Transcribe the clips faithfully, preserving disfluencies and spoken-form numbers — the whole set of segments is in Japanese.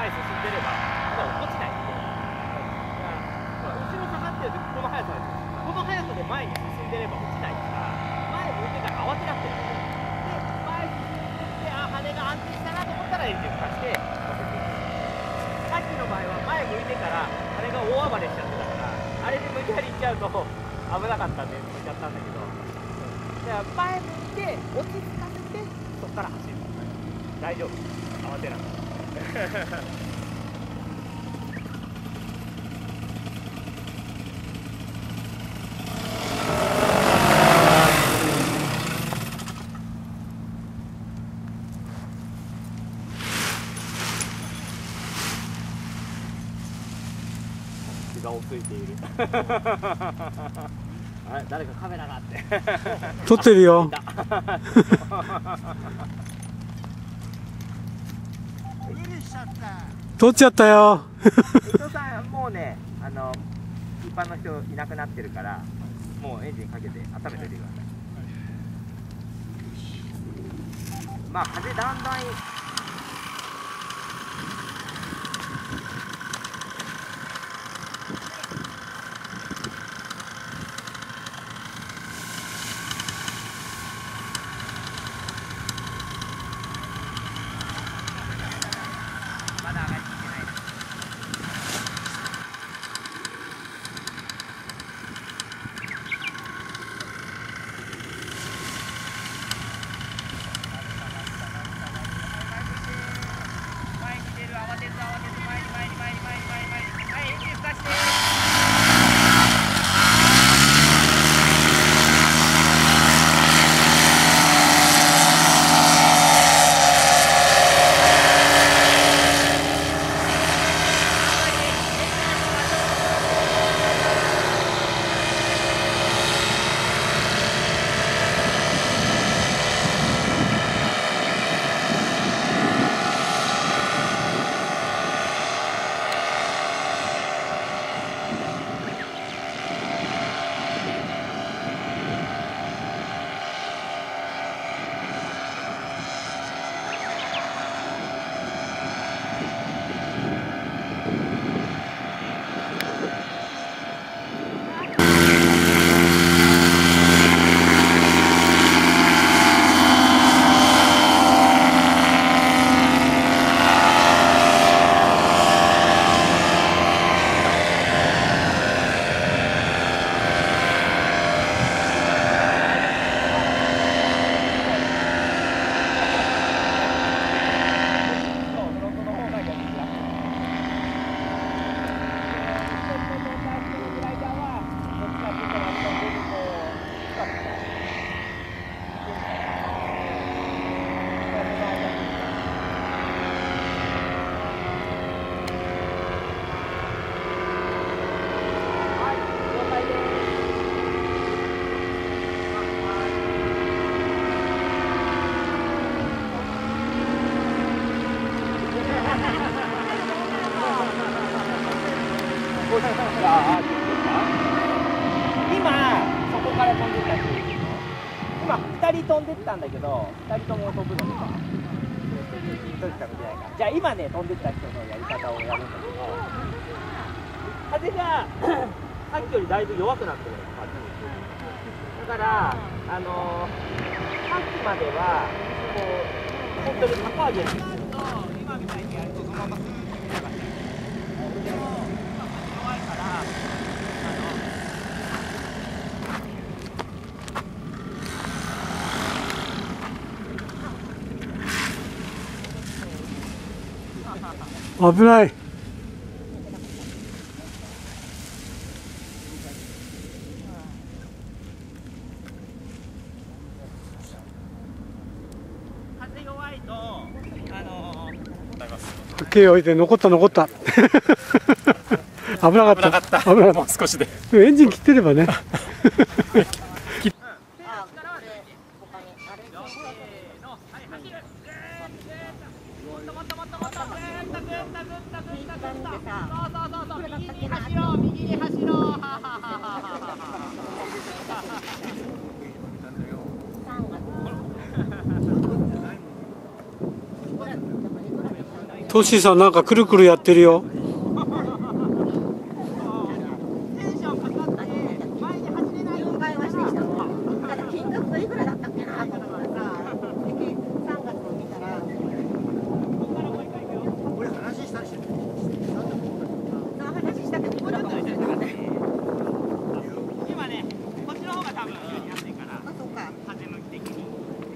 前進んでれば落ちないんで、だから後ろ下がってるとこの速さです。この速さで前に進んでれば落ちないから、前向いてから慌てなくてもいい。で、前進んでって、あ、羽が安定したなと思ったらエンジンをかして乗せていく。さっきの場合は前向いてから羽が大暴れしちゃってたから、あれで無理やり行っちゃうと危なかったんで抜いちゃったんだけど、だから前向いて落ち着かせてそこから走る。大丈夫、慌てなくて。がをついている。あれ、誰かカメラがあって撮ってるよ。撮っちゃったよ。 伊藤さん、もうね、あの一般の人いなくなってるから、もうエンジンかけて温めておいてください。まあ風だんだんまだ上がりきってないです。前に出る、慌てず慌てず、前に前に前に前に前に前に、はい、エンジンふかして。今そこから飛んでった人いるけど、今ふたり飛んでったんだけど、ふたりとも飛ぶのかひとりしか見てないから、じゃあ今ね飛んでった人のやり方をやるんだけど、風がさっきよりだいぶ弱くなってるの。だからあのー、さっきまではこう本当に高上げるんですよ。今みたいにやるとそのままスーッと飛び上がっちゃう。でも弱いから、あの危ない。 風弱いと、あのー、 手を置いて残った残った。危なかった。危なかった。危なかった。 もう少しで。 エンジン切ってればね。 右に走ろう、右に走ろう。 トッシーさんなんかくるくるやってるよ。 テンションかかって前に走れないように会話してきたの。だから金額がいくらだったっけなと思ってさ、さんがつを見たら、ここからもう一回行くよ。俺話したりしてる。話したけど、これだったらね。今ね、こっちの方が多分有利になってるから。あ、そうか。風向き的に。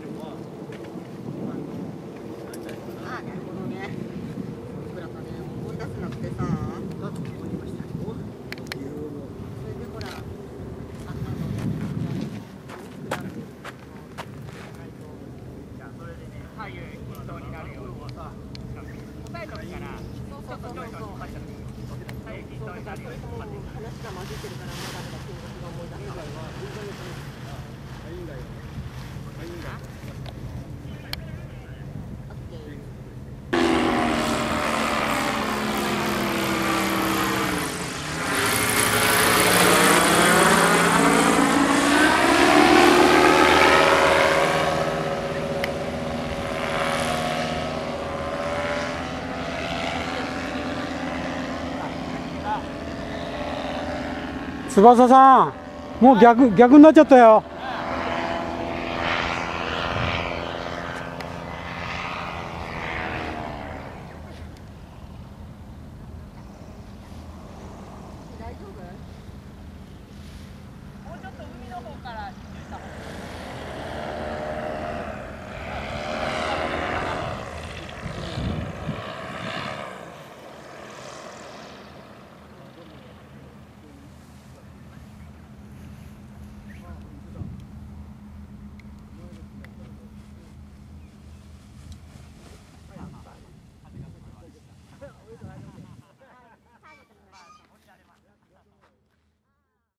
ああ、なるほどね。いくらかね、思い出せなくてさ。だと思いましたよ。それでほら、あ、あの、じゃあ、それでね、左右均等になるように。答えとくから、そうそうそうそう。左右均等になるように。話が混じってるから、まだまだ金額が思い出せない。いいんだよ。いいんだよ。 翼さん、もう逆逆になっちゃったよ。